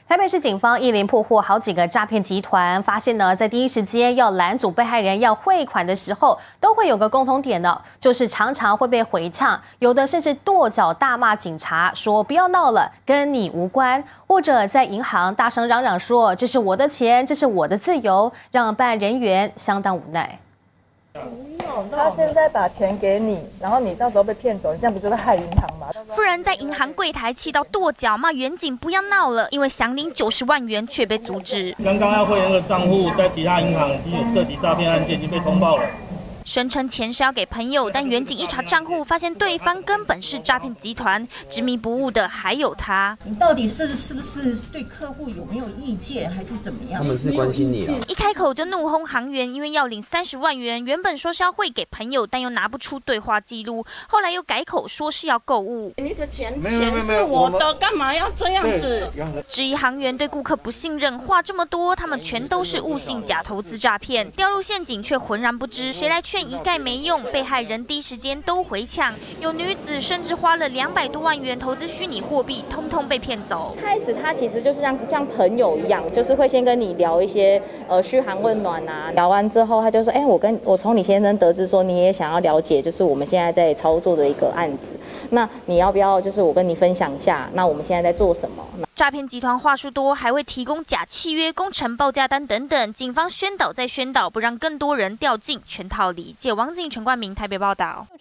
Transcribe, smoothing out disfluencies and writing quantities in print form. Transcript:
台北市警方一连破获好几个诈骗集团，发现呢，在第一时间要拦阻被害人要汇款的时候，都会有个共同点的，就是常常会被回呛，有的甚至跺脚大骂警察，说不要闹了，跟你无关，或者在银行大声嚷嚷说这是我的钱，这是我的自由，让办案人员相当无奈。 他现在把钱给你，然后你到时候被骗走，你这样不就在害银行吗？ 夫人在银行柜台气到跺脚，骂员警不要闹了，因为想领90万元却被阻止。 刚刚要汇那个账户，在其他银行已经有涉及诈骗案件，已经被通报了。 声称钱是要给朋友，但员警一查账户，发现对方根本是诈骗集团。执迷不悟的还有他。 你到底是不是对客户有没有意见，还是怎么样？ 他们是关心你啊！ 一开口就怒轰行员，因为要领30万元，原本说是要汇给朋友，但又拿不出对话记录，后来又改口说是要购物。 你的钱是我的，干嘛要这样子？ 质疑行员对顾客不信任，话这么多，他们全都是误信假投资诈骗，掉入陷阱却浑然不知，谁来劝？ 一概没用，被害人第一时间都回呛，有女子甚至花了200多万元投资虚拟货币，通通被骗走。 开始他其实就是像朋友一样，就是会先跟你聊一些嘘寒问暖啊，聊完之后他就说，我从你先生得知说你也想要了解，就是我们现在在操作的一个案子，那你要不要就是我跟你分享一下，那我们现在在做什么？ 诈骗集团话术多，还会提供假契约、工程报价单等等。警方宣导再宣导，不让更多人掉进圈套里。记者王子颖、陈冠明台北报道。